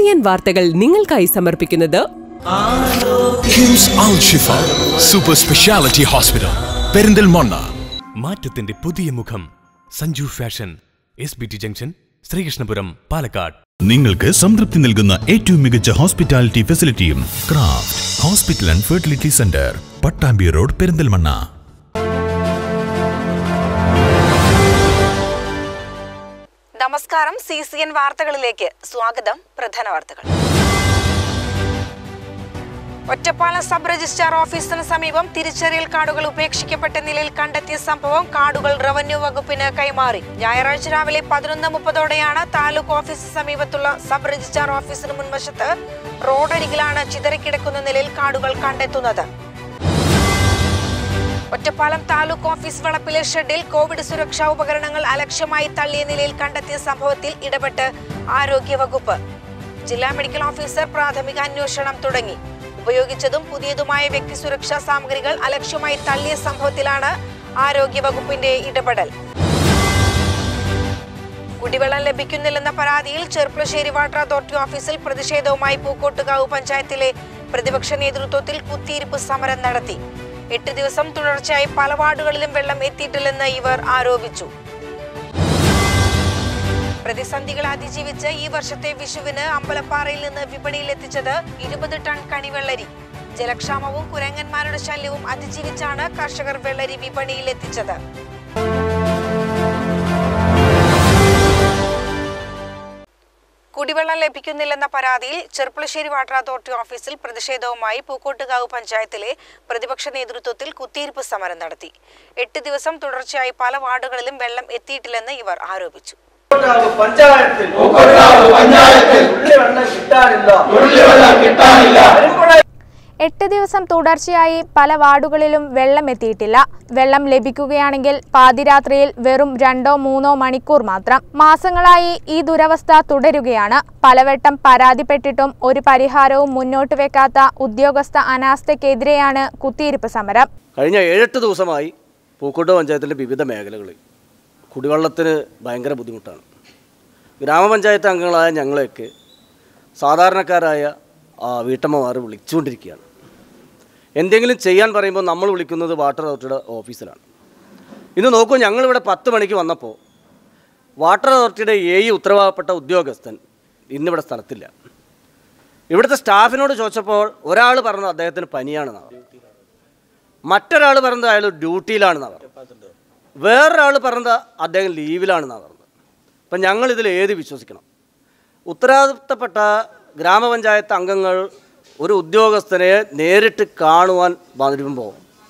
CCN വാർത്തകൾ നിങ്ങൾക്കായി സമർപ്പിക്കുന്നത് KIMS Al Shifa super speciality hospital Perinthalmanna. മാറ്റത്തിന്റെ പുതിയ മുഖം Sanju fashion, SBT junction, Sreekrishnapuram, Palakkad. നിങ്ങൾക്ക് സംതൃപ്തി നൽകുന്ന ഏറ്റവും മികച്ച ഹോസ്പിറ്റാലിറ്റി ഫെസിലിറ്റിയും craft hospital and fertility centre, Pattambi road, Perinthalmanna. നമസ്കാരം. CCN വാർത്തകളിലേക്ക് സ്വാഗതം. പ്രധാന വാർത്തകൾ. ഒറ്റപ്പാലം സബ് രജിസ്ട്രാർ ഓഫീസിന് സമീപം തിരിച്ചറിയൽ കാർഡുകൾ ഉപേക്ഷിക്കപ്പെട്ട നിലയിൽ കണ്ടെത്തിയ സംഭവം. കാർഡുകൾ റവന്യൂ വകുപ്പിന് കൈമാറി. ഞായറാഴ്ച രാവിലെ 11:30 താലൂക്ക് ഓഫീസിന് സമീപത്തുള്ള സബ് രജിസ്ട്രാർ ഓഫീസിന് മുൻവശത്ത് റോഡരികിലാണ് ചിതറിക്കിടക്കുന്ന നിലയിൽ കാർഡുകൾ കണ്ടെത്തുന്നത്. ഒറ്റപ്പാലം താലൂക്ക് ഓഫീസ് വളപ്പിലെ ഷെഡിൽ കോവിഡ് സുരക്ഷാ ഉപകരണങ്ങൾ അലക്ഷ്യമായി തള്ളിയ നിലയിൽ കണ്ടെത്തിയ സംഭവത്തിൽ ഇടപെട്ട് ആരോഗ്യവകുപ്പ്. ജില്ലാ മെഡിക്കൽ ഓഫീസർ പ്രാഥമിക അന്വേഷണം തുടങ്ങി. ഉപയോഗിച്ചതും പുതിയതുമായ വ്യക്തി സുരക്ഷാ സാമഗ്രികൾ അലക്ഷ്യമായി തള്ളിയ സംഭവത്തിലാണ് ആരോഗ്യവകുപ്പിന്റെ ഇടപെടൽ. കുടിവെള്ളം ലഭിക്കുന്നില്ലെന്ന പരാതിയിൽ ചെർപ്പുളശ്ശേരി വാട്ടർ അതോറിറ്റി ഓഫീസിൽ പ്രതിഷേധവുമായി പൂക്കോട്ടുകാവ് പഞ്ചായത്തിലെ പ്രതിപക്ഷ നേതൃത്വത്തിൽ കുത്തിയിരിപ്പ് സമരം നടത്തി. 8 ദിവസം തുടർച്ചയായി പല വാർഡുകളിലും വെള്ളം എത്തിയിട്ടില്ലെന്ന് ഇവർ ആരോപിച്ചു. പ്രതിസന്ധികൾ അതിജീവിച്ച് ഈ വർഷത്തെ വിഷുവിന് അമ്പലപ്പാറയിൽ നിന്ന് വിപണിയിലെത്തിച്ചത് 20 ടൺ കണിവെള്ളരി. ജലക്ഷാമവും കുരങ്ങന്മാരുടെ ശല്യവും അതിജീവിച്ചാണ് കർഷകർ വെള്ളരി വിപണിയിലെത്തിച്ചത്. കുടിവെള്ളം ലഭിക്കുന്നില്ലെന്ന പരാതിയിൽ ചെർപ്പുളശ്ശേരി വാട്ടർ അതോറിറ്റി ഓഫീസിൽ പ്രതിഷേധവുമായി പൂക്കോട്ടുകാവ് പഞ്ചായത്തിലെ പ്രതിപക്ഷ നേതൃത്വത്തിൽ കുത്തിയിരിപ്പ് സമരം നടത്തി. 8 ദിവസം തുടർച്ചയായി പല വാർഡുകളിലും വെള്ളം എത്തിയിട്ടില്ലെന്ന് ഇവർ ആരോപിച്ചു. പഞ്ചായത്തിൽ 8 ദിവസം തുടർച്ചയായി പല വാർഡുകളിലും വെള്ളം എത്തിയിട്ടില്ല. വെള്ളം ലഭിക്കുകയാണെങ്കിൽ പാതിരാത്രിയിൽ വെറും 2-3 മണിക്കൂർ മാത്രം. മാസങ്ങളായി ഈ ദുരവസ്ഥ തുടരുകയാണ്. പലവട്ടം പരാതിപ്പെട്ടിട്ടും ഒരു പരിഹാരവും മുന്നോട്ട് വെക്കാത്ത ഉദ്യോഗസ്ഥ അനാസ്ഥയ്ക്കെതിരെയാണ് കുത്തിയിരിപ്പ് സമരം. കഴിഞ്ഞ 7-8 ദിവസമായി പൂക്കോട്ട് പഞ്ചായത്തിലെ വിവിധ മേഖലകളിൽ കുടിവെള്ളത്തിന് ഭയങ്കര ബുദ്ധിമുട്ടാണ്. ഗ്രാമപഞ്ചായത്ത് അംഗങ്ങളായ ഞങ്ങളെയൊക്കെ സാധാരണക്കാരായ വീട്ടമ്മമാർ വിളിച്ചുകൊണ്ടിരിക്കുകയാണ്. എന്തെങ്കിലും ചെയ്യാൻ പറയുമ്പോൾ നമ്മൾ വിളിക്കുന്നത് വാട്ടർ അതോറിറ്റിയുടെ ഓഫീസിലാണ്. ഇന്ന് നോക്കൂ, ഞങ്ങളിവിടെ 10 മണിക്ക് വന്നപ്പോൾ വാട്ടർ അതോറിറ്റിയുടെ ഉത്തരവാദപ്പെട്ട ഉദ്യോഗസ്ഥൻ ഇന്നിവിടെ സ്ഥലത്തില്ല. ഇവിടുത്തെ സ്റ്റാഫിനോട് ചോദിച്ചപ്പോൾ ഒരാൾ പറഞ്ഞത് അദ്ദേഹത്തിന് പനിയാണെന്നാണ് പറഞ്ഞത്, മറ്റൊരാൾ പറഞ്ഞത് അയാൾ ഡ്യൂട്ടിയിലാണെന്നാണ് പറഞ്ഞത്, വേറൊരാൾ പറഞ്ഞത് അദ്ദേഹം ലീവിലാണെന്നാണ് പറഞ്ഞത്. അപ്പം ഞങ്ങളിതിൽ ഏത് വിശ്വസിക്കണം? ഉത്തരവാദിത്തപ്പെട്ട ഗ്രാമപഞ്ചായത്ത് അംഗങ്ങൾ ഒരു ഉദ്യോഗസ്ഥനെ നേരിട്ട് കാണുവാൻ വരുമ്പോൾ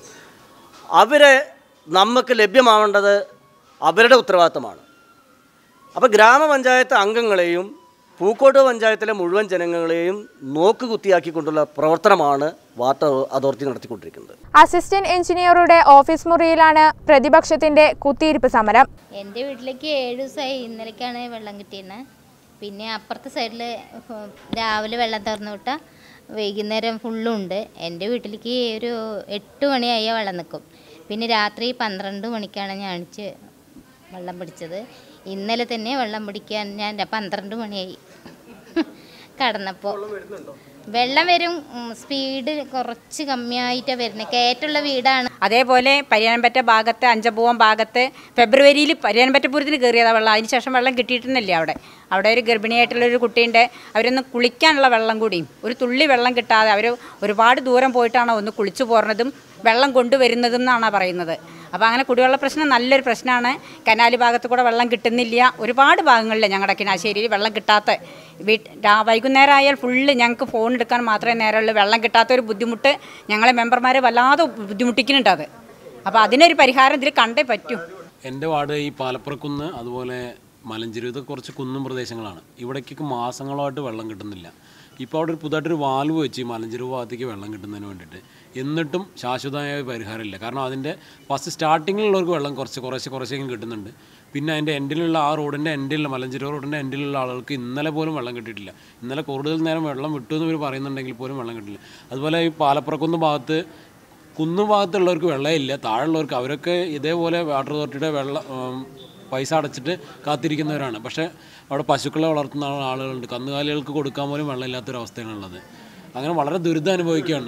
അവരെ നമുക്ക് ലഭ്യമാവേണ്ടത് അവരുടെ ഉത്തരവാദിത്തമാണ്. അപ്പോൾ ഗ്രാമപഞ്ചായത്ത് അംഗങ്ങളെയും പൂക്കോട്ട് പഞ്ചായത്തിലെ മുഴുവൻ ജനങ്ങളെയും നോക്കുകുത്തിയാക്കിക്കൊണ്ടുള്ള പ്രവർത്തനമാണ് വാട്ടർ അതോറിറ്റി നടത്തിക്കൊണ്ടിരിക്കുന്നത്. അസിസ്റ്റന്റ് എഞ്ചിനീയറുടെ ഓഫീസ് മുറിയിലാണ് പ്രതിപക്ഷത്തിന്റെ കുത്തിയിരിപ്പ് സമരം. എൻ്റെ വീട്ടിലേക്ക് 7 ദിവസമായി. ഇന്നലേക്കാണ് വെള്ളം കിട്ടിയത്. പിന്നെ അപ്പുറത്തെ സൈഡിൽ രാവിലെ വെള്ളം തുറന്നു വിട്ടാൽ വൈകുന്നേരം ഫുള്ളുണ്ട്. എൻ്റെ വീട്ടിലേക്ക് ഒരു 8 മണിയായ വെള്ളം നിൽക്കും. പിന്നെ രാത്രി 12 മണിക്കാണ് ഞാൻ അണിച്ച് വെള്ളം പിടിച്ചത്. ഇന്നലെ തന്നെ വെള്ളം പിടിക്കാൻ ഞാൻ 12 മണിയായി കടന്നപ്പോൾ. വെള്ളം വരും, സ്പീഡ് കുറച്ച് കമ്മിയായിട്ടാണ് വരുന്നത്. കയറ്റുള്ള വീടാണ്. അതേപോലെ പരിയാനമ്പറ്റ ഭാഗത്ത്, അഞ്ചമ്പൂവം ഭാഗത്ത് ഫെബ്രുവരിയിൽ പരിയാനമ്പറ്റപുരത്തിന് കയറിയതാണ് വെള്ളം. അതിന് ശേഷം വെള്ളം കിട്ടിയിട്ടില്ല. അവിടെ ഒരു ഗർഭിണിയായിട്ടുള്ളൊരു കുട്ടിയുണ്ട്. അവരൊന്ന് കുളിക്കാനുള്ള വെള്ളം കൂടിയും ഒരു തുള്ളി വെള്ളം കിട്ടാതെ അവർ ഒരുപാട് ദൂരം പോയിട്ടാണ് ഒന്ന് കുളിച്ചു പോരുന്നതും വെള്ളം കൊണ്ടുവരുന്നതും എന്നാണ് പറയുന്നത്. അപ്പോൾ അങ്ങനെ കുടിവെള്ള പ്രശ്നം നല്ലൊരു പ്രശ്നമാണ്. കനാല് ഭാഗത്ത് കൂടെ വെള്ളം കിട്ടുന്നില്ല. ഒരുപാട് ഭാഗങ്ങളിൽ ഞങ്ങളുടെ കിനാശ്ശേരിയിൽ വെള്ളം കിട്ടാത്ത വൈകുന്നേരം ആയാൽ ഫുള്ള് ഞങ്ങൾക്ക് ഫോൺ എടുക്കാൻ മാത്രമേ നേരമുള്ളൂ. വെള്ളം കിട്ടാത്തൊരു ബുദ്ധിമുട്ട് ഞങ്ങളെ മെമ്പർമാരെ വല്ലാതെ ബുദ്ധിമുട്ടിക്കുന്നുണ്ട്. അത് അപ്പോൾ അതിനൊരു പരിഹാരം ഇതിൽ കണ്ടേ പറ്റൂ. എൻ്റെ വാർഡ് ഈ പാലപ്പുറക്കുന്ന്, അതുപോലെ മലഞ്ചേരി, ഇതൊക്കെ കുറച്ച് കുന്നും പ്രദേശങ്ങളാണ്. ഇവിടേക്ക് മാസങ്ങളായിട്ട് വെള്ളം കിട്ടുന്നില്ല. ഇപ്പോൾ അവിടെ ഒരു പുതുതായിട്ടൊരു വാൽവ് വെച്ച് മലഞ്ചേരി ഭാഗത്തേക്ക് വെള്ളം കിട്ടുന്നതിന് വേണ്ടിയിട്ട്, എന്നിട്ടും ശാശ്വതമായ പരിഹാരമില്ല. കാരണം അതിൻ്റെ ഫസ്റ്റ് സ്റ്റാർട്ടിങ്ങിലുള്ളവർക്ക് വെള്ളം കുറച്ചെങ്കിലും കിട്ടുന്നുണ്ട്. പിന്നെ അതിൻ്റെ എൻഡിലുള്ള ആ റോഡിൻ്റെ എൻഡിലുള്ള മലഞ്ചേരി റോഡിൻ്റെ എൻഡിലുള്ള ആളുകൾക്ക് ഇന്നലെ പോലും വെള്ളം കിട്ടിയിട്ടില്ല. ഇന്നലെ കൂടുതൽ നേരം വെള്ളം വിട്ടു എന്ന് ഇവർ പറയുന്നുണ്ടെങ്കിൽ പോലും വെള്ളം കിട്ടില്ല. അതുപോലെ ഈ പാലപ്പുറക്കുന്ന് ഭാഗത്ത്, കുന്നുഭാഗത്തുള്ളവർക്ക് വെള്ളമില്ല. താഴെയുള്ളവർക്ക് അവരൊക്കെ ഇതേപോലെ വാട്ടർ അതോറിറ്റിയുടെ പൈസ അടച്ചിട്ട് കാത്തിരിക്കുന്നവരാണ്. പക്ഷേ അവിടെ പശുക്കളെ വളർത്തുന്ന ആളുകളുണ്ട്, കന്നുകാലികൾക്ക് കൊടുക്കാൻ പോലും വെള്ളമില്ലാത്തൊരവസ്ഥയാണുള്ളത്. അങ്ങനെ വളരെ ദുരിതം അനുഭവിക്കുകയാണ്.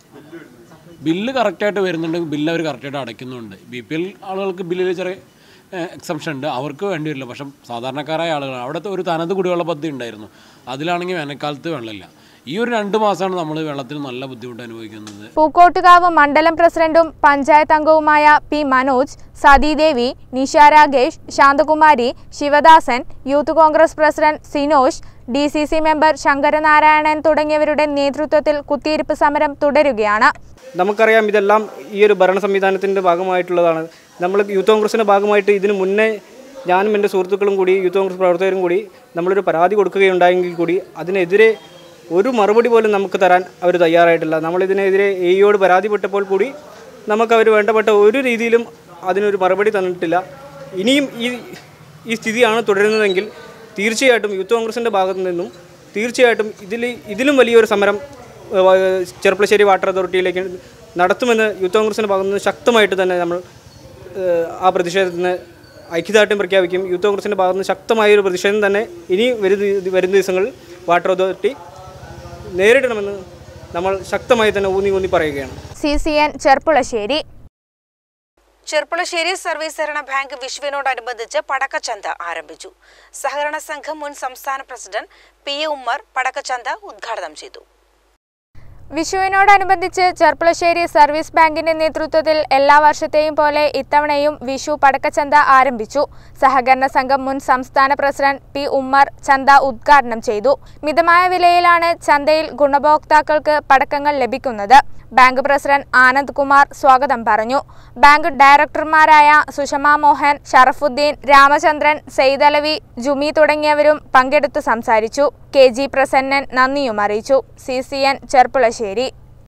ബില്ല് കറക്റ്റായിട്ട് വരുന്നുണ്ടെങ്കിൽ ബില്ല് അവർ കറക്റ്റായിട്ട് അടയ്ക്കുന്നുണ്ട്. BPL ആളുകൾക്ക് ബില്ലിൽ ചെറിയ എക്സംഷൻ ഉണ്ട്, അവർക്ക് വേണ്ടി വരില്ല. പക്ഷെ സാധാരണക്കാരായ ആളുകളാണ്. അവിടുത്തെ ഒരു തനത് കുടിവെള്ള പദ്ധതി ഉണ്ടായിരുന്നു, അതിലാണെങ്കിൽ വേനൽക്കാലത്ത് വെള്ളമില്ല. ഈ ഒരു 2 മാസമാണ് നമ്മൾ വെള്ളത്തിന് നല്ല ബുദ്ധിമുട്ട് അനുഭവിക്കുന്നത്. പൂക്കോട്ടുകാവ് മണ്ഡലം പ്രസിഡന്റും പഞ്ചായത്ത് അംഗവുമായ P Manoj, Sathidevi, Nisha Ragesh, Santhakumari, Sivadasan, Youth Congress president Sinosh, DCC member Sankaranarayanan തുടങ്ങിയവരുടെ നേതൃത്വത്തിൽ കുത്തിയിരിപ്പ് സമരം തുടരുകയാണ്. നമുക്കറിയാം, ഇതെല്ലാം ഈ ഒരു ഭരണ സംവിധാനത്തിൻ്റെ ഭാഗമായിട്ടുള്ളതാണ്. നമ്മൾ യൂത്ത് കോൺഗ്രസിൻ്റെ ഭാഗമായിട്ട് ഇതിനു മുന്നേ ഞാനും എൻ്റെ സുഹൃത്തുക്കളും കൂടി, യൂത്ത് കോൺഗ്രസ് പ്രവർത്തകരും കൂടി നമ്മളൊരു പരാതി കൊടുക്കുകയുണ്ടായെങ്കിൽ കൂടി അതിനെതിരെ ഒരു മറുപടി പോലും നമുക്ക് തരാൻ അവർ തയ്യാറായിട്ടില്ല. നമ്മളിതിനെതിരെ AEയോട് പരാതിപ്പെട്ടപ്പോൾ കൂടി നമുക്കവർ വേണ്ടപ്പെട്ട ഒരു രീതിയിലും അതിനൊരു മറുപടി തന്നിട്ടില്ല. ഇനിയും ഈ സ്ഥിതിയാണ് തുടരുന്നതെങ്കിൽ തീർച്ചയായിട്ടും യൂത്ത് കോൺഗ്രസിൻ്റെ ഭാഗത്തു നിന്നും തീർച്ചയായിട്ടും ഇതിലും വലിയൊരു സമരം ചെർപ്പളശ്ശേരി വാട്ടർ അതോറിറ്റിയിലേക്ക് നടത്തുമെന്ന് യൂത്ത് കോൺഗ്രസിൻ്റെ ഭാഗത്തു നിന്ന് ശക്തമായിട്ട് തന്നെ നമ്മൾ ആ പ്രതിഷേധത്തിന് ഐക്യദാർഢ്യം പ്രഖ്യാപിക്കും. യൂത്ത് കോൺഗ്രസിൻ്റെ ഭാഗത്തു നിന്ന് ശക്തമായൊരു പ്രതിഷേധം തന്നെ ഇനി വരുന്ന ദിവസങ്ങളിൽ വാട്ടർ അതോറിറ്റി നേരിടണമെന്ന് നമ്മൾ ശക്തമായി തന്നെ ഊന്നി പറയുകയാണ്. CCN ചെർപ്പളശ്ശേരി. ചെർപ്പളശ്ശേരി സർവീസ് സഹകരണ ബാങ്ക് വിഷുവിനോടനുബന്ധിച്ച് പടക്കച്ചന്ത ആരംഭിച്ചു. സഹകരണ സംഘം മുൻ സംസ്ഥാന പ്രസിഡന്റ് PA ഉമ്മർ പടക്കച്ചന്ത ഉദ്ഘാടനം ചെയ്തു. വിഷുവിനോടനുബന്ധിച്ച് ചെർപ്പളശ്ശേരി സർവീസ് ബാങ്കിന്റെ നേതൃത്വത്തിൽ എല്ലാ വർഷത്തെയും പോലെ ഇത്തവണയും വിഷു പടക്കച്ചന്ത ആരംഭിച്ചു. സഹകരണ സംഘം മുൻ സംസ്ഥാന പ്രസിഡന്റ് P ഉമ്മർ ചന്ത ഉദ്ഘാടനം ചെയ്തു. മിതമായ വിലയിലാണ് ചന്തയിൽ ഗുണഭോക്താക്കൾക്ക് പടക്കങ്ങൾ ലഭിക്കുന്നത്. ബാങ്ക് പ്രസിഡന്റ് ആനന്ദ് കുമാർ സ്വാഗതം പറഞ്ഞു. ബാങ്ക് ഡയറക്ടർമാരായ സുഷമ മോഹൻ, ഷറഫുദ്ദീൻ, രാമചന്ദ്രൻ, സെയ്തലവി, ജുമി തുടങ്ങിയവരും പങ്കെടുത്തു സംസാരിച്ചു. KG പ്രസന്നൻ നന്ദിയും അറിയിച്ചു. CCN ചെർപ്പളശ്ശേരി.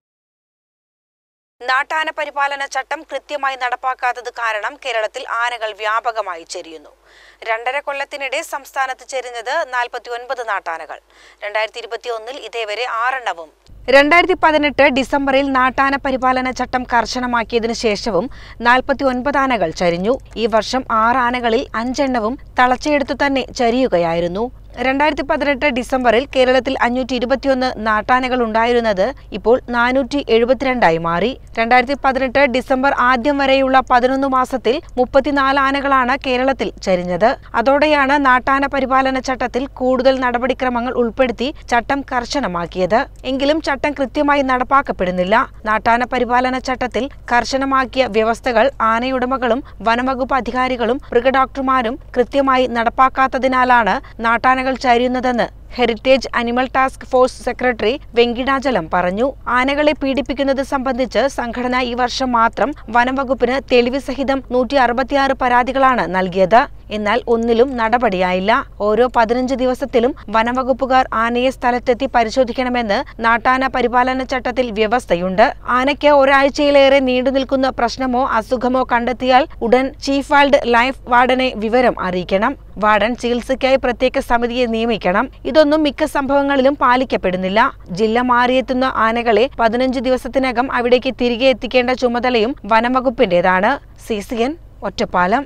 നാട്ടാന പരിപാലന ചട്ടം കൃത്യമായി നടപ്പാക്കാത്തത് കാരണം കേരളത്തിൽ ആനകൾ വ്യാപകമായി ചെരിയുന്നു. 2.5 കൊല്ലത്തിനിടെ സംസ്ഥാനത്ത് ചെരിഞ്ഞത് 49 നാട്ടാനകൾ. 2021 ഇതേവരെ 6 എണ്ണവും 2018 ഡിസംബറിൽ നാട്ടാന പരിപാലന ചട്ടം കർശനമാക്കിയതിനു ശേഷവും 49 ആനകൾ ചരിഞ്ഞു. ഈ വർഷം 6 ആനകളിൽ 5 എണ്ണവും തളച്ചയെടുത്തു തന്നെ ചരിയുകയായിരുന്നു. 2018 ഡിസംബറിൽ കേരളത്തിൽ 521 നാട്ടാനകൾ ഉണ്ടായിരുന്നത് ഇപ്പോൾ 472 മാറി. 2018 ഡിസംബർ ആദ്യം വരെയുള്ള 11 മാസത്തിൽ 34 ആനകളാണ് കേരളത്തിൽ ചരിഞ്ഞത്. അതോടെയാണ് നാട്ടാന പരിപാലന ചട്ടത്തിൽ കൂടുതൽ നടപടിക്രമങ്ങൾ ഉൾപ്പെടുത്തി ചട്ടം കർശനമാക്കിയത്. എങ്കിലും ചട്ടം കൃത്യമായി നടപ്പാക്കപ്പെടുന്നില്ല. നാട്ടാന പരിപാലന ചട്ടത്തിൽ കർശനമാക്കിയ വ്യവസ്ഥകൾ ആനയുടമകളും വനംവകുപ്പ് അധികാരികളും മൃഗഡോക്ടർമാരും കൃത്യമായി നടപ്പാക്കാത്തതിനാലാണ് നാട്ടാനകൾ ചരിയുന്നതെന്ന് heritage animal task force secretary Venkitachalam പറഞ്ഞു. ആനകളെ പീഡിപ്പിക്കുന്നത് സംബന്ധിച്ച് സംഘടന ഈ വർഷം മാത്രം വനംവകുപ്പിന് തെളിവ് സഹിതം 166 പരാതികളാണ് നൽകിയത്. എന്നാൽ ഒന്നിലും നടപടിയായില്ല. ഓരോ 15 ദിവസത്തിലും വനംവകുപ്പുകാർ ആനയെ സ്ഥലത്തെത്തി പരിശോധിക്കണമെന്ന് നാട്ടാന പരിപാലന ചട്ടത്തിൽ വ്യവസ്ഥയുണ്ട്. ആനയ്ക്ക് ഒരാഴ്ചയിലേറെ നീണ്ടുനിൽക്കുന്ന പ്രശ്നമോ അസുഖമോ കണ്ടെത്തിയാൽ ഉടൻ ചീഫ് വൈൽഡ് ലൈഫ് വാർഡനെ വിവരം അറിയിക്കണം. വാർഡൻ ചികിത്സയ്ക്കായി പ്രത്യേക സമിതിയെ നിയമിക്കണം. ഇതൊന്നും മിക്ക സംഭവങ്ങളിലും പാലിക്കപ്പെടുന്നില്ല. ജില്ല മാറിയെത്തുന്ന ആനകളെ 15 ദിവസത്തിനകം അവിടേക്ക് തിരികെ എത്തിക്കേണ്ട ചുമതലയും വനംവകുപ്പിന്റേതാണ്. CCN ഒറ്റപ്പാലം.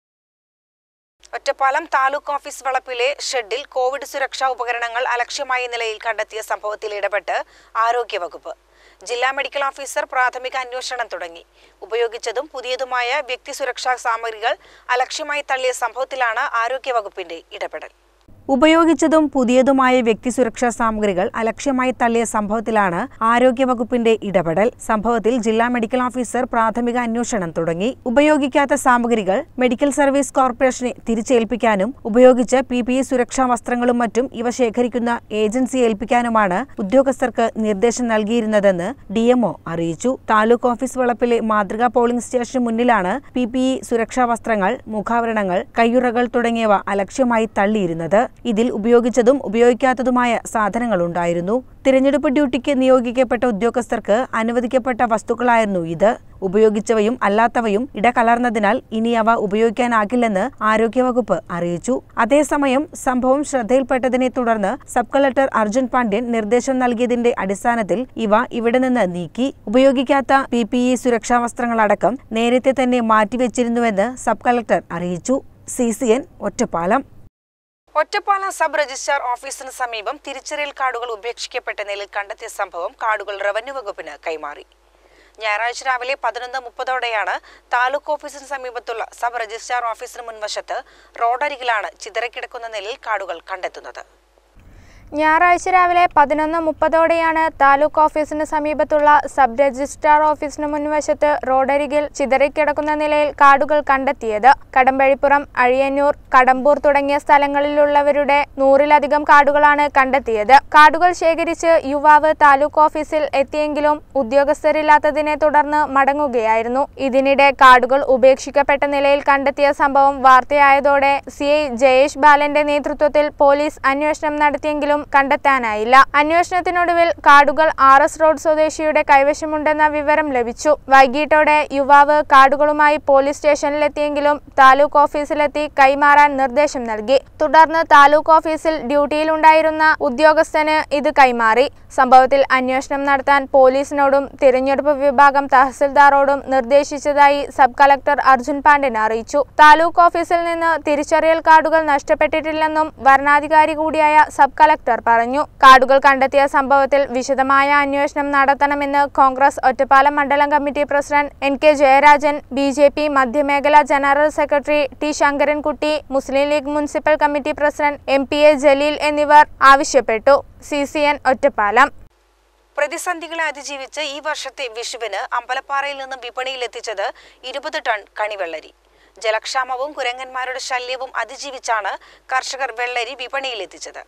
ഒറ്റപ്പാലം താലൂക്ക് ഓഫീസ് വളപ്പിലെ ഷെഡിൽ കോവിഡ് സുരക്ഷാ ഉപകരണങ്ങൾ അലക്ഷ്യമായ നിലയിൽ കണ്ടെത്തിയ സംഭവത്തിൽ ഇടപെട്ട് ആരോഗ്യവകുപ്പ്. ജില്ലാ മെഡിക്കൽ ഓഫീസർ പ്രാഥമിക അന്വേഷണം തുടങ്ങി. ഉപയോഗിച്ചതും പുതിയതുമായ വ്യക്തി സുരക്ഷാ സാമഗ്രികൾ അലക്ഷ്യമായി തള്ളിയ സംഭവത്തിലാണ് ആരോഗ്യവകുപ്പിന്റെ ഇടപെടൽ. ഉപയോഗിച്ചതും പുതിയതുമായ വ്യക്തിസുരക്ഷാ സാമഗ്രികൾ അലക്ഷ്യമായി തള്ളിയ സംഭവത്തിലാണ് ആരോഗ്യവകുപ്പിന്റെ ഇടപെടൽ. സംഭവത്തിൽ ജില്ലാ മെഡിക്കൽ ഓഫീസർ പ്രാഥമിക അന്വേഷണം തുടങ്ങി. ഉപയോഗിക്കാത്ത സാമഗ്രികൾ മെഡിക്കൽ സർവീസ് കോർപ്പറേഷനെ തിരിച്ചേൽപ്പിക്കാനും ഉപയോഗിച്ച് PPE സുരക്ഷാ വസ്ത്രങ്ങളും മറ്റും ഇവ ശേഖരിക്കുന്ന ഏജൻസിയെ ഏൽപ്പിക്കാനുമാണ് ഉദ്യോഗസ്ഥർക്ക് നിർദ്ദേശം നൽകിയിരുന്നതെന്ന് DMO അറിയിച്ചു. താലൂക്ക് ഓഫീസ് വളപ്പിലെ മാതൃകാ പോളിംഗ് സ്റ്റേഷന് മുന്നിലാണ് PPE സുരക്ഷാ വസ്ത്രങ്ങൾ, മുഖാവരണങ്ങൾ, കയ്യുറകൾ തുടങ്ങിയവ അലക്ഷ്യമായി തള്ളിയിരുന്നത്. ഇതിൽ ഉപയോഗിച്ചതും ഉപയോഗിക്കാത്തതുമായ സാധനങ്ങളുണ്ടായിരുന്നു. തിരഞ്ഞെടുപ്പ് ഡ്യൂട്ടിക്ക് നിയോഗിക്കപ്പെട്ട ഉദ്യോഗസ്ഥർക്ക് അനുവദിക്കപ്പെട്ട വസ്തുക്കളായിരുന്നു ഇത്. ഉപയോഗിച്ചവയും അല്ലാത്തവയും ഇടകലർന്നതിനാൽ ഇനി അവ ഉപയോഗിക്കാനാകില്ലെന്ന് ആരോഗ്യവകുപ്പ് അറിയിച്ചു. അതേസമയം സംഭവം ശ്രദ്ധയിൽപ്പെട്ടതിനെ തുടർന്ന് സബ് കളക്ടർ അർജുൻ പാണ്ഡ്യൻ നിർദ്ദേശം നൽകിയതിന്റെ അടിസ്ഥാനത്തിൽ ഇവ ഇവിടെ നിന്ന് നീക്കി. ഉപയോഗിക്കാത്ത PPE സുരക്ഷാ വസ്ത്രങ്ങളടക്കം നേരത്തെ തന്നെ മാറ്റിവെച്ചിരുന്നുവെന്ന് സബ് കളക്ടർ അറിയിച്ചു. CCN Ottapalam. Ottapalam sub registrar ഓഫീസിന് സമീപം തിരിച്ചറിയൽ കാർഡുകൾ ഉപേക്ഷിക്കപ്പെട്ട നിലയിൽ കണ്ടെത്തിയ സംഭവം കാർഡുകൾ റവന്യൂ വകുപ്പിന് കൈമാറി. ഞായറാഴ്ച രാവിലെ 11:30ഓടെയാണ് താലൂക്ക് ഓഫീസിന് സമീപത്തുള്ള സബ് രജിസ്ട്രാർ ഓഫീസിന് മുൻവശത്ത് റോഡരികിലാണ് ചിതറിക്കിടക്കുന്ന നിലയിൽ കാർഡുകൾ കണ്ടെത്തുന്നത്. ഞായറാഴ്ച രാവിലെ 11:30ഓടെയാണ് താലൂക്ക് ഓഫീസിന് സമീപത്തുള്ള സബ് രജിസ്ട്രാർ ഓഫീസിന് മുൻവശത്ത് റോഡരികിൽ ചിതറിക്കിടക്കുന്ന നിലയിൽ കാർഡുകൾ കണ്ടെത്തിയത്. കടമ്പഴിപ്പുറം, അഴിയന്നൂർ, കടമ്പൂർ തുടങ്ങിയ സ്ഥലങ്ങളിലുള്ളവരുടെ 100-ലധികം കാർഡുകളാണ് കണ്ടെത്തിയത്. കാർഡുകൾ ശേഖരിച്ച് യുവാവ് താലൂക്ക് ഓഫീസിൽ എത്തിയെങ്കിലും ഉദ്യോഗസ്ഥരില്ലാത്തതിനെ തുടർന്ന് മടങ്ങുകയായിരുന്നു. ഇതിനിടെ കാർഡുകൾ ഉപേക്ഷിക്കപ്പെട്ട നിലയിൽ കണ്ടെത്തിയ സംഭവം വാർത്തയായതോടെ CI ജയേഷ് ബാലന്റെ നേതൃത്വത്തിൽ പോലീസ് അന്വേഷണം നടത്തിയെങ്കിലും കണ്ടെത്താനായില്ല. അന്വേഷണത്തിനൊടുവിൽ കാർഡുകൾ RS റോഡ് സ്വദേശിയുടെ കൈവശമുണ്ടെന്ന വിവരം ലഭിച്ചു. വൈകിട്ടോടെ യുവാവ് കാർഡുകളുമായി പോലീസ് സ്റ്റേഷനിലെത്തിയെങ്കിലും താലൂക്ക് ഓഫീസിലെത്തി കൈമാറാൻ നിർദ്ദേശം നൽകി. തുടർന്ന് താലൂക്ക് ഓഫീസിൽ ഡ്യൂട്ടിയിലുണ്ടായിരുന്ന ഉദ്യോഗസ്ഥന് ഇത് കൈമാറി. സംഭവത്തിൽ അന്വേഷണം നടത്താൻ പോലീസിനോടും തിരഞ്ഞെടുപ്പ് വിഭാഗം തഹസിൽദാറോടും നിർദ്ദേശിച്ചതായി സബ് കളക്ടർ അർജുൻ പാണ്ഡ്യൻ അറിയിച്ചു. താലൂക്ക് ഓഫീസിൽ നിന്ന് തിരിച്ചറിയൽ കാർഡുകൾ നഷ്ടപ്പെട്ടിട്ടില്ലെന്നും വരണാധികാരി കൂടിയായ സബ് കളക്ടർ പറഞ്ഞു. കാർഡുകൾ കണ്ടെത്തിയ സംഭവത്തിൽ വിശദമായ അന്വേഷണം നടത്തണമെന്ന് കോൺഗ്രസ് ഒറ്റപ്പാലം മണ്ഡലം committee president NK Jayarajan, BJP മധ്യമേഖലാ general secretary T Sankarankutty, Muslim League municipal committee president MPA Jaleel എന്നിവർ ആവശ്യപ്പെട്ടു. CCN ഒറ്റപ്പാലം. പ്രതിസന്ധികളെ അതിജീവിച്ച് ഈ വർഷത്തെ വിഷുവിന് അമ്പലപ്പാറയിൽ നിന്നും വിപണിയിലെത്തിച്ചത് 20 ടൺ കണിവെള്ളരി. ജലക്ഷാമവും കുരങ്ങന്മാരുടെ ശല്യവും അതിജീവിച്ചാണ് കർഷകർ വെള്ളരി വിപണിയിലെത്തിച്ചത്.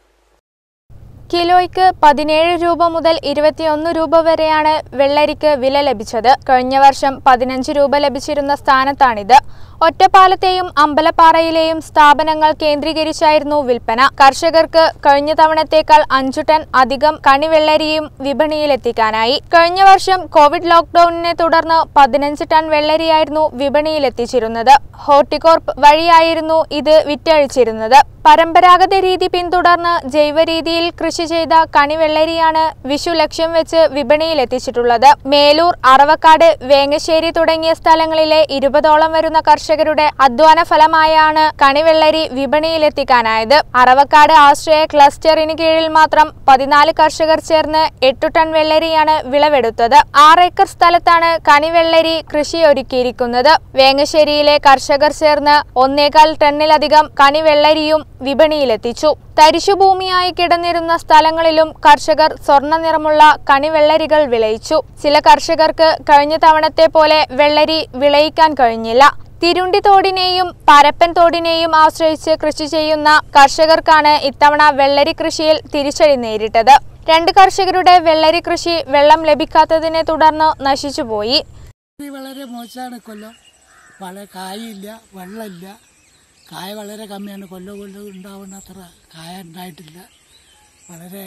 കിലോയ്ക്ക് 17 രൂപ മുതൽ 21 രൂപ വരെയാണ് വെള്ളരിക്ക് വില ലഭിച്ചത്. കഴിഞ്ഞ വർഷം 15 രൂപ ലഭിച്ചിരുന്ന സ്ഥാനത്താണിത്. ഒറ്റപ്പാലത്തെയും അമ്പലപ്പാറയിലെയും സ്ഥാപനങ്ങൾ കേന്ദ്രീകരിച്ചായിരുന്നു വിൽപ്പന. കർഷകർക്ക് കഴിഞ്ഞ തവണത്തേക്കാൾ 5 ടൺ അധികം കണിവെള്ളരിയും വിപണിയിലെത്തിക്കാനായി. കഴിഞ്ഞ വർഷം കോവിഡ് ലോക്ക്ഡൌണിനെ തുടർന്ന് 15 ടൺ വെള്ളരിയായിരുന്നു വിപണിയിലെത്തിച്ചിരുന്നത്. ഹോർട്ടികോർപ്പ് വഴിയായിരുന്നു ഇത് വിറ്റഴിച്ചിരുന്നത്. പരമ്പരാഗത രീതി പിന്തുടർന്ന് ജൈവ രീതിയിൽ കൃഷി ചെയ്ത കണിവെള്ളരിയാണ് വിഷു ലക്ഷ്യം വെച്ച് വിപണിയിലെത്തിച്ചിട്ടുള്ളത്. മേലൂർ, അറവക്കാട്, വേങ്ങശ്ശേരി തുടങ്ങിയ സ്ഥലങ്ങളിലെ 20ഓളം വരുന്ന കർഷകരുടെ അധ്വാന ഫലമായാണ് കണിവെള്ളരി വിപണിയിലെത്തിക്കാനായത്. അറവക്കാട് ആശ്രയ ക്ലസ്റ്ററിന് കീഴിൽ മാത്രം 14 കർഷകർ ചേർന്ന് 8 ടൺ വെള്ളരിയാണ് വിളവെടുത്തത്. 6 ഏക്കർ സ്ഥലത്താണ് കണിവെള്ളരി കൃഷിയൊരുക്കിയിരിക്കുന്നത്. വേങ്ങശ്ശേരിയിലെ കർഷകർ ചേർന്ന് 1.25 ടണ്ണിലധികം കണിവെള്ളരിയും വിപണിയിലെത്തിച്ചു. തരിശുഭൂമിയായി കിടന്നിരുന്ന സ്ഥലങ്ങളിലും കർഷകർ സ്വർണ്ണ നിറമുള്ള കണിവെള്ളരികൾ വിളയിച്ചു. ചില കർഷകർക്ക് കഴിഞ്ഞ തവണത്തെ പോലെ വെള്ളരി വിളയിക്കാൻ കഴിഞ്ഞില്ല. തിരുണ്ടി തോടിനെയും പരപ്പൻ തോടിനെയും ആശ്രയിച്ച് കൃഷി ചെയ്യുന്ന കർഷകർക്കാണ് ഇത്തവണ വെള്ളരി കൃഷിയിൽ തിരിച്ചടി നേരിട്ടത്. 2 കർഷകരുടെ വെള്ളരി കൃഷി വെള്ളം ലഭിക്കാത്തതിനെ തുടർന്ന് നശിച്ചുപോയി. വളരെ മോശമാണ്. കൊല്ലം വളരെ കായില്ല, വെള്ളമില്ല, കായ വളരെ കമ്മിയാണ്. കൊല്ലം ഉണ്ടാവുന്ന അത്ര കായ ഉണ്ടായിട്ടില്ല. വളരെ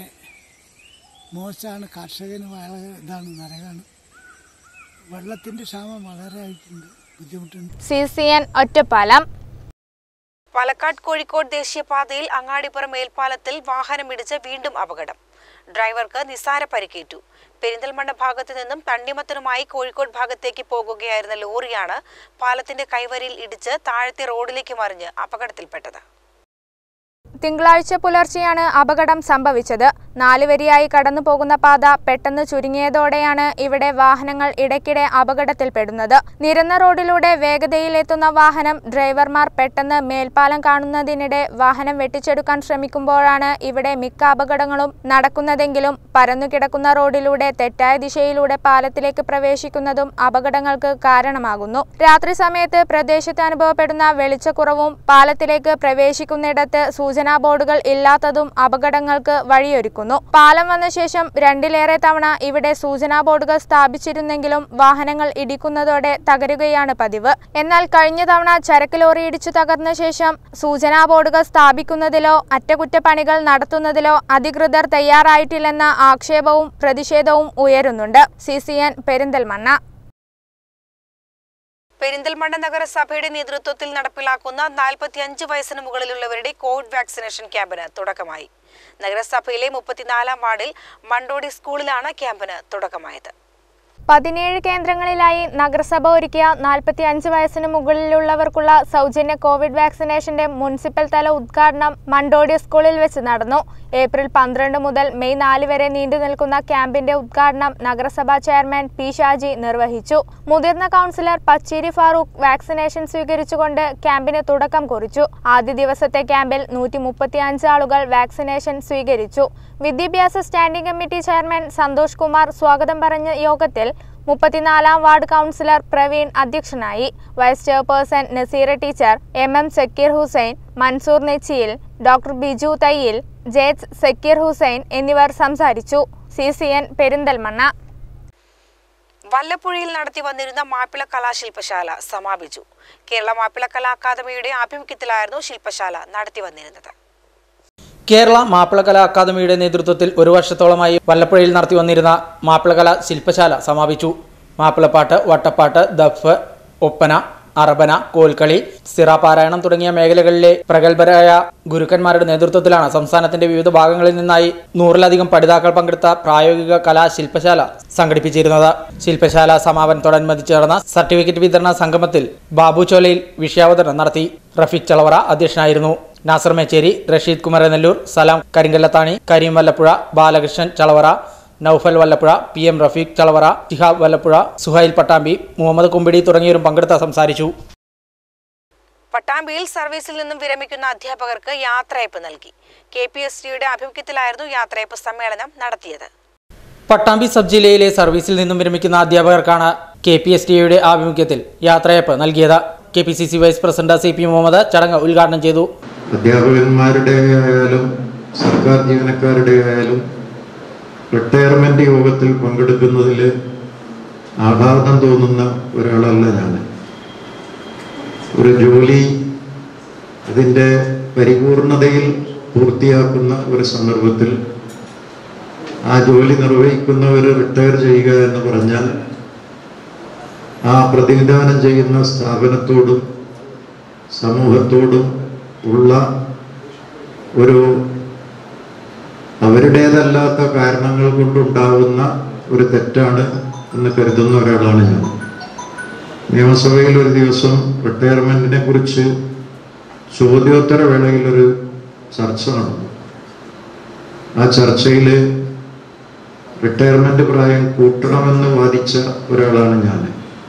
മോശമാണ്. കർഷകന് വളരെ ഇതാണ്, നരകമാണ്. വെള്ളത്തിൻ്റെ ക്ഷാമം വളരെ ആയിട്ടുണ്ട്, ബുദ്ധിമുട്ടുണ്ട്. CCN ഒറ്റപ്പാലം. പാലക്കാട് കോഴിക്കോട് ദേശീയപാതയിൽ അങ്ങാടിപ്പുറം മേൽപ്പാലത്തിൽ വാഹനമിടിച്ച് വീണ്ടും അപകടം. ഡ്രൈവർക്ക് നിസ്സാര പരിക്കേറ്റു. പെരിന്തൽമണ്ണ ഭാഗത്തു നിന്നും തണ്ണിമത്തനുമായി കോഴിക്കോട് ഭാഗത്തേക്ക് പോകുകയായിരുന്ന ലോറിയാണ് പാലത്തിന്റെ കൈവരിയിൽ ഇടിച്ച് താഴത്തെ റോഡിലേക്ക് മറിഞ്ഞ് അപകടത്തിൽപ്പെട്ടത്. തിങ്കളാഴ്ച പുലർച്ചെയാണ് അപകടം സംഭവിച്ചത്. 4 വരിയായി കടന്നു പോകുന്ന പാത പെട്ടെന്ന് ചുരുങ്ങിയതോടെയാണ് ഇവിടെ വാഹനങ്ങൾ ഇടയ്ക്കിടെ അപകടത്തിൽപ്പെടുന്നത്. നിരന്ന റോഡിലൂടെ വേഗതയിലെത്തുന്ന വാഹനം ഡ്രൈവർമാർ പെട്ടെന്ന് മേൽപ്പാലം കാണുന്നതിനിടെ വാഹനം വെട്ടിച്ചെടുക്കാൻ ശ്രമിക്കുമ്പോഴാണ് ഇവിടെ മിക്ക അപകടങ്ങളും നടക്കുന്നതെങ്കിലും പരന്നുകിടക്കുന്ന റോഡിലൂടെ തെറ്റായ ദിശയിലൂടെ പാലത്തിലേക്ക് പ്രവേശിക്കുന്നതും അപകടങ്ങൾക്ക് കാരണമാകുന്നു. രാത്രി സമയത്ത് പ്രദേശത്ത് അനുഭവപ്പെടുന്ന വെളിച്ചക്കുറവും പാലത്തിലേക്ക് പ്രവേശിക്കുന്നിടത്ത് സൂചനാ ബോർഡുകൾ ഇല്ലാത്തതും അപകടങ്ങൾക്ക് വഴിയൊരുക്കുന്നു. പാലം വന്ന ശേഷം 2ലേറെ തവണ ഇവിടെ സൂചനാ ബോർഡുകൾ സ്ഥാപിച്ചിരുന്നെങ്കിലും വാഹനങ്ങൾ ഇടിക്കുന്നതോടെ തകരുകയാണ് പതിവ്. എന്നാൽ കഴിഞ്ഞ തവണ ചരക്ക് ലോറി ഇടിച്ചു തകർന്ന ശേഷം സൂചനാ ബോർഡുകൾ സ്ഥാപിക്കുന്നതിലോ അറ്റകുറ്റപ്പണികൾ നടത്തുന്നതിലോ അധികൃതർ തയ്യാറായിട്ടില്ലെന്ന ആക്ഷേപവും പ്രതിഷേധവും ഉയരുന്നുണ്ട്. CCN പെരിന്തൽമണ്ണ. പെരിന്തൽമണ്ണ നഗരസഭയുടെ നേതൃത്വത്തിൽ നടപ്പിലാക്കുന്ന 45 വയസ്സിന് മുകളിലുള്ളവരുടെ കോവിഡ് വാക്സിനേഷൻ ക്യാമ്പിന് തുടക്കമായി. നഗരസഭയിലെ 34-ാം വാർഡിൽ മണ്ടോടി സ്കൂളിലാണ് ക്യാമ്പിന് തുടക്കമായത്. 17 കേന്ദ്രങ്ങളിലായി നഗരസഭ ഒരുക്കിയ 45 വയസ്സിന് മുകളിലുള്ളവർക്കുള്ള സൗജന്യ കോവിഡ് വാക്സിനേഷന്റെ മുനിസിപ്പൽ തല ഉദ്ഘാടനം മണ്ടോടി സ്കൂളിൽ വെച്ച് നടന്നു. ഏപ്രിൽ 12 മുതൽ മെയ് 4 വരെ നീണ്ടുനിൽക്കുന്ന ക്യാമ്പിന്റെ ഉദ്ഘാടനം നഗരസഭാ ചെയർമാൻ പി ഷാജി നിർവഹിച്ചു. മുതിർന്ന കൗൺസിലർ പച്ചേരി ഫാറൂഖ് വാക്സിനേഷൻ സ്വീകരിച്ചുകൊണ്ട് ക്യാമ്പിന് തുടക്കം കുറിച്ചു. ആദ്യ ദിവസത്തെ ക്യാമ്പിൽ 135 ആളുകൾ വാക്സിനേഷൻ സ്വീകരിച്ചു. വിദ്യാഭ്യാസ standing committee chairman Santhosh Kumar സ്വാഗതം പറഞ്ഞ യോഗത്തിൽ 34ാം വാർഡ് കൗൺസിലർ പ്രവീൺ അധ്യക്ഷനായി. Vice chairperson Naseera teacher, MM Zakir Hussain, Mansoor Nechiyil, doctor Biju Thayyil, ജേറ്റ്സ് സക്കീർ ഹുസൈൻ എന്നിവർ സംസാരിച്ചു. CCN പെരിന്തൽമണ്ണ. വല്ലപ്പുഴയിൽ നടത്തി വന്നിരുന്ന മാപ്പിള കലാശില്പശാല സമാപിച്ചു. കേരള മാപ്പിള കലാ അക്കാദമിയുടെ ആഭിമുഖ്യത്തിലായിരുന്നു ശില്പശാല നടത്തി വന്നിരുന്നത്. കേരള മാപ്പിളകലാ അക്കാദമിയുടെ നേതൃത്വത്തിൽ ഒരു വർഷത്തോളമായി വല്ലപ്പുഴയിൽ നടത്തി വന്നിരുന്ന മാപ്പിളകലാ ശില്പശാല സമാപിച്ചു. മാപ്പിളപ്പാട്ട്, വട്ടപ്പാട്ട്, ദഫ്, ഒപ്പന, അറബന, കോൽക്കളി, സിറാപാരായണം തുടങ്ങിയ മേഖലകളിലെ പ്രഗത്ഭരായ ഗുരുക്കന്മാരുടെ നേതൃത്വത്തിലാണ് സംസ്ഥാനത്തിന്റെ വിവിധ ഭാഗങ്ങളിൽ നിന്നായി 100-ലധികം പഠിതാക്കൾ പങ്കെടുത്ത പ്രായോഗിക കലാ ശില്പശാല സംഘടിപ്പിച്ചിരുന്നത്. ശില്പശാല സമാപനത്തോടനുബന്ധിച്ച് നടന്ന സർട്ടിഫിക്കറ്റ് വിതരണ സംഗമത്തിൽ ബാബു ചോലയിൽ വിഷയാവതരണം നടത്തി. റഫീഖ് ചളവറ അധ്യക്ഷനായിരുന്നു. നാസർ മേച്ചേരി, റഷീദ് കുമരനെല്ലൂർ, സലാം കരിങ്കല്ലത്താണി, കരീം വല്ലപ്പുഴ, ബാലകൃഷ്ണൻ ചളവറ, നൌഫൽ വല്ലപ്പുഴ, PM റഫീഖ് ചളവറ, ഷിഹാബ് വല്ലപ്പുഴ, സുഹൈൽ പട്ടാമ്പി, മുഹമ്മദ് കുമ്പിടി തുടങ്ങിയവരും പങ്കെടുത്ത് സംസാരിച്ചു. പട്ടാമ്പിയിൽ സർവീസിൽ നിന്നും വിരമിക്കുന്ന അധ്യാപകർക്ക് യാത്രയയപ്പ് നൽകി. KPSTയുടെ ആഭിമുഖ്യത്തിലായിരുന്നു യാത്രയയപ്പ് സമ്മേളനം നടത്തിയത്. പട്ടാമ്പി സബ് ജില്ലയിലെ സർവീസിൽ നിന്നും വിരമിക്കുന്ന അധ്യാപകർക്കാണ് KPSTയുടെ ആഭിമുഖ്യത്തിൽ യാത്രയയപ്പ് നൽകിയത്. KPCC vice president CP Muhammad ചടങ്ങ് ഉദ്ഘാടനം ചെയ്തു. അധ്യാപകന്മാരുടെ ആയാലും സർക്കാർ ജീവനക്കാരുടെ ആയാലും റിട്ടയർമെന്റ് യോഗത്തിൽ പങ്കെടുക്കുന്നതിൽ ആഹ്ലാദം തോന്നുന്ന ഒരാളല്ല ഞാൻ. ഒരു ജോലി അതിൻ്റെ പരിപൂർണതയിൽ പൂർത്തിയാക്കുന്ന ഒരു സന്ദർഭത്തിൽ ആ ജോലി നിർവഹിക്കുന്നവർ റിട്ടയർ ചെയ്യുക എന്ന് പറഞ്ഞാൽ ആ പ്രതിനിധാനം ചെയ്യുന്ന സ്ഥാപനത്തോടും സമൂഹത്തോടും ഉള്ള ഒരു അവരുടേതല്ലാത്ത കാരണങ്ങൾ കൊണ്ടുണ്ടാവുന്ന ഒരു തെറ്റാണ് എന്ന് കരുതുന്ന ഒരാളാണ് ഞാൻ. നിയമസഭയിൽ ഒരു ദിവസം റിട്ടയർമെന്റിനെ കുറിച്ച് ചോദ്യോത്തര വേളയിലൊരു ചർച്ച നടന്നു. ആ ചർച്ചയിൽ റിട്ടയർമെന്റ് പ്രായം കൂട്ടണമെന്ന് വാദിച്ച ഒരാളാണ് ഞാൻ.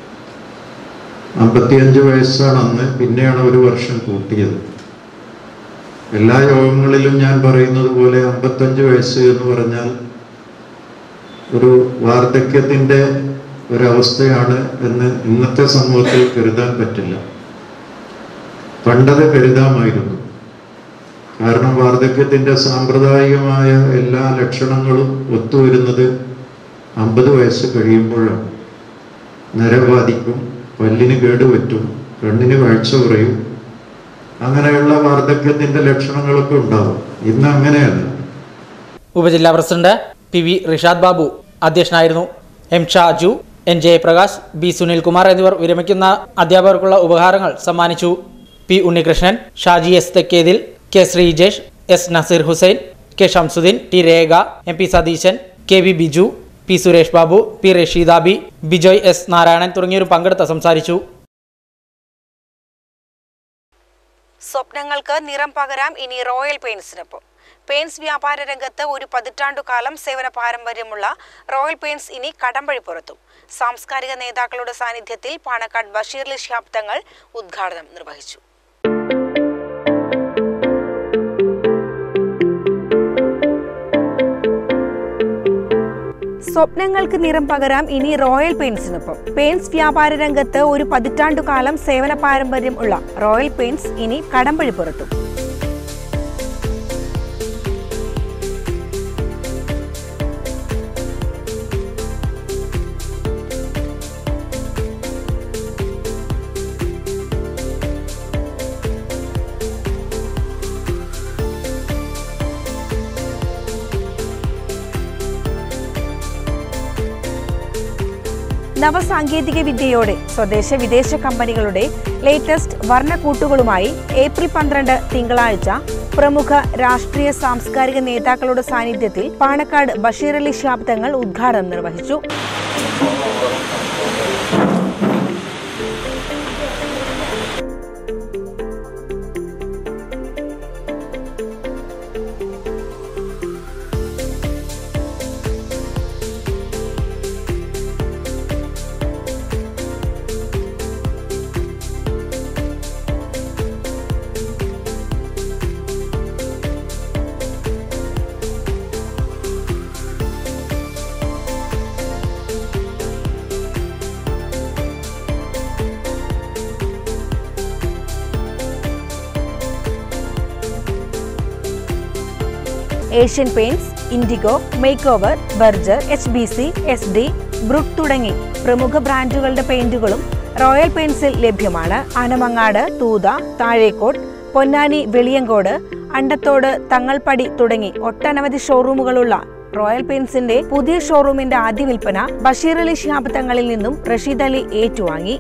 55 വയസ്സാണ് അന്ന്, പിന്നെയാണ് ഒരു വർഷം കൂട്ടിയത്. എല്ലാ യോഗങ്ങളിലും ഞാൻ പറയുന്നത് പോലെ 55 വയസ്സ് എന്ന് പറഞ്ഞാൽ ഒരു വാർദ്ധക്യത്തിൻ്റെ ഒരവസ്ഥയാണ് എന്ന് ഇന്നത്തെ സമൂഹത്തിൽ കരുതാൻ പറ്റില്ല. പണ്ടത് കരുതാമായിരുന്നു. കാരണം വാർദ്ധക്യത്തിൻ്റെ സാമ്പ്രദായികമായ എല്ലാ ലക്ഷണങ്ങളും ഒത്തുവരുന്നത് 50 വയസ്സ് കഴിയുമ്പോഴാണ്. നരബാധിക്കും, പല്ലിന് കേടുപറ്റും, കണ്ണിന് കാഴ്ച കുറയും, അങ്ങനെയുള്ള വാർദ്ധക്യത്തിന്റെ ലക്ഷണങ്ങളൊക്കെ ഉണ്ടാവും. ഇന്ന് അങ്ങനെയല്ല. ഉപജില്ലാ പ്രസിഡന്റ് PV റിഷാദ് ബാബു അധ്യക്ഷനായിരുന്നു. M Shaju, N Jayaprakash, B Sunilkumar എന്നിവർ വിരമിക്കുന്ന അധ്യാപകർക്കുള്ള ഉപഹാരങ്ങൾ സമ്മാനിച്ചു. P Unnikrishnan, Shaji S Thekkethil, K Sreejesh, S Naseer Hussain, K Shamsuddin, T രേഖ, MP Satheesan, KB Biju, P Suresh Babu, P റഷീദാബി, Bijoy S Narayanan തുടങ്ങിയവരും പങ്കെടുത്ത് സംസാരിച്ചു. സ്വപ്നങ്ങൾക്ക് നിറം പകരാം ഇനി റോയൽ പെയിന്റ്സിനൊപ്പം. പെയിന്റ്സ് വ്യാപാര രംഗത്ത് ഒരു പതിറ്റാണ്ടുകാലം സേവന പാരമ്പര്യമുള്ള റോയൽ പെയിന്റ്സ് ഇനി കടമ്പഴി പുറത്തും. സാംസ്കാരിക നേതാക്കളുടെ സാന്നിധ്യത്തിൽ പാണക്കാട് ബഷീർ ശിഹാബ് തങ്ങൾ ഉദ്ഘാടനം നിർവഹിച്ചു. സ്വപ്നങ്ങൾക്ക് നിറം പകരാം ഇനി റോയൽ പെയിന്റ്സിനൊപ്പം. പെയിന്റ്സ് വ്യാപാര രംഗത്ത് ഒരു പതിറ്റാണ്ടുകാലം സേവന പാരമ്പര്യം ഉള്ള റോയൽ പെയിന്റ്സ് ഇനി കടമ്പഴി പുറത്തും. നവസാങ്കേതിക വിദ്യയോടെ സ്വദേശ വിദേശ കമ്പനികളുടെ ലേറ്റസ്റ്റ് വർണ്ണക്കൂട്ടുകളുമായി ഏപ്രിൽ 12 തിങ്കളാഴ്ച പ്രമുഖ രാഷ്ട്രീയ സാംസ്കാരിക നേതാക്കളുടെ സാന്നിധ്യത്തിൽ പാണക്കാട് ബഷീർ ശിഹാബ് തങ്ങൾ ഉദ്ഘാടനം നിർവഹിച്ചു. Asian Paints, Indigo, Make Over, Berger, HBC, SD, Brut തുടങ്ങി പ്രമുഖ ബ്രാൻഡുകളുടെ പെയിന്റുകളും റോയൽ പെയിന്റ്സിൽ ലഭ്യമാണ്. ആനമങ്ങാട്, തൂത, താഴേക്കോട്, പൊന്നാനി, വെളിയങ്കോട്, അണ്ടത്തോട്, തങ്ങൾപ്പടി തുടങ്ങി ഒട്ടനവധി ഷോറൂമുകളുള്ള റോയൽ പെയിന്റ്സിന്റെ പുതിയ ഷോറൂമിന്റെ ആദ്യ വിൽപ്പന ബഷീർ അലി ശിഹാബ് തങ്ങളിൽ നിന്നും റഷീദ് അലി ഏറ്റുവാങ്ങി.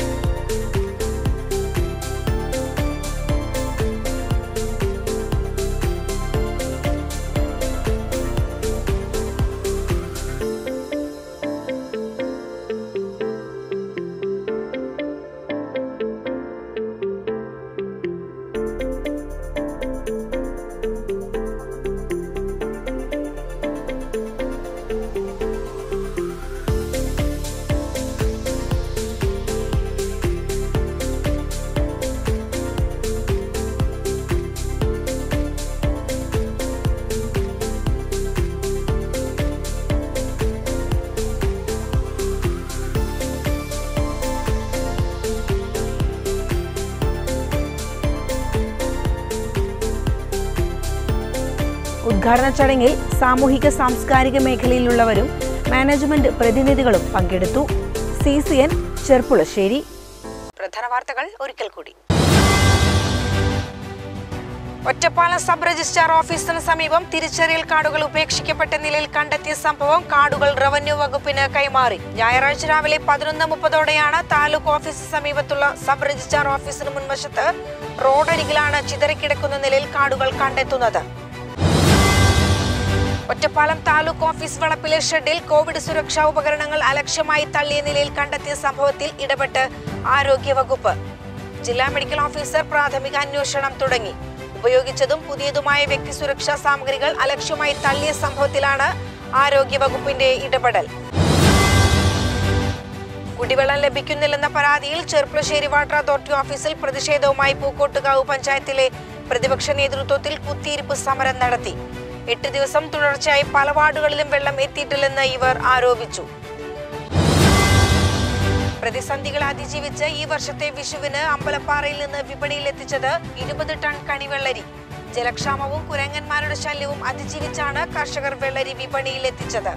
ഉദ്ഘാടന ചടങ്ങിൽ സാമൂഹിക സാംസ്കാരിക മേഖലയിലുള്ളവരും മാനേജ്മെന്റ് പ്രതിനിധികളും പങ്കെടുത്തു. CCN ചെർപ്പുളശ്ശേരി. പ്രധാന വാർത്തകൾ ഒരിക്കൽ കൂടി. ഒറ്റപ്പാലം സബ് രജിസ്ട്രാർ ഓഫീസിന് സമീപം തിരിച്ചറിയൽ കാർഡുകൾ ഉപേക്ഷിക്കപ്പെട്ട നിലയിൽ കണ്ടെത്തിയ സംഭവം കാർഡുകൾ റവന്യൂ വകുപ്പിന് കൈമാറി. ഞായറാഴ്ച രാവിലെ 11:30 താലൂക്ക് ഓഫീസിന് സമീപത്തുള്ള സബ് രജിസ്ട്രാർ ഓഫീസിന് മുൻവശത്ത് റോഡരികിലാണ് ചിതറിക്കിടക്കുന്ന നിലയിൽ കാർഡുകൾ കണ്ടെത്തുന്നത്. ഒറ്റപ്പാലം താലൂക്ക് ഓഫീസ് വളപ്പിലെ ഷെഡിൽ കോവിഡ് സുരക്ഷാ ഉപകരണങ്ങൾ അലക്ഷ്യമായി തള്ളിയ നിലയിൽ കണ്ടെത്തിയ സംഭവത്തിൽ ഇടപെട്ട് ആരോഗ്യവകുപ്പ്. ജില്ലാ മെഡിക്കൽ ഓഫീസർ പ്രാഥമിക അന്വേഷണം തുടങ്ങി. ഉപയോഗിച്ചതും പുതിയതുമായ വ്യക്തി സുരക്ഷാ സാമഗ്രികൾ അലക്ഷ്യമായി തള്ളിയ സംഭവത്തിലാണ് ആരോഗ്യവകുപ്പിന്റെ ഇടപെടൽ. കുടിവെള്ളം ലഭിക്കുന്നില്ലെന്ന പരാതിയിൽ ചെർപ്പുളശ്ശേരി വാട്ടർ അതോറിറ്റി ഓഫീസിൽ പ്രതിഷേധവുമായി പൂക്കോട്ടുകാവ് പഞ്ചായത്തിലെ പ്രതിപക്ഷ നേതൃത്വത്തിൽ കുത്തിയിരിപ്പ് സമരം നടത്തി. 8 ദിവസം തുടർച്ചയായി പല വാർഡുകളിലും വെള്ളം എത്തിയിട്ടില്ലെന്ന് ഇവർ ആരോപിച്ചു. പ്രതിസന്ധികൾ അതിജീവിച്ച് ഈ വർഷത്തെ വിഷുവിന് അമ്പലപ്പാറയിൽ നിന്ന് വിപണിയിലെത്തിച്ചത് 20 ടൺ കണിവെള്ളരി. ജലക്ഷാമവും കുരങ്ങന്മാരുടെ ശല്യവും അതിജീവിച്ചാണ് കർഷകർ വെള്ളരി വിപണിയിലെത്തിച്ചത്.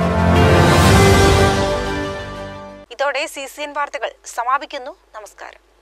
ഇതോടെ CCN വാർത്തകൾ സമാപിക്കുന്നു. നമസ്കാരം.